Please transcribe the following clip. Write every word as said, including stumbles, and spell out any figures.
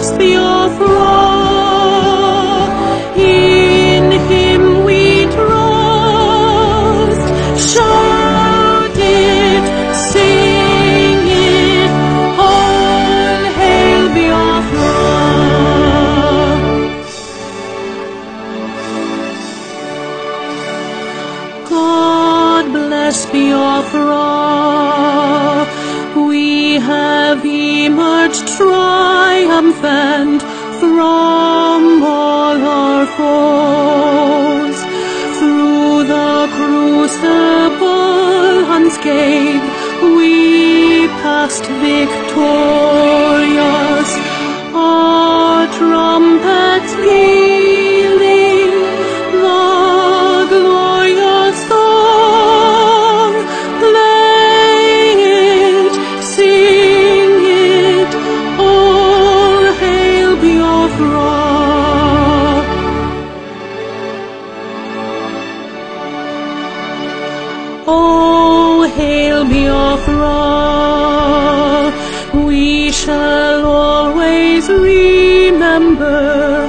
bless Biafra. In him we trust. Shout it, sing it, all hail Biafra. God bless Biafra. We have emerged triumphant from all our foes. Through the crucible unscathed, we passed victorious. Our trumpets pealing the glorious song. Play it, sing it, all hail Biafra. Oh, hail Biafra. We shall always remember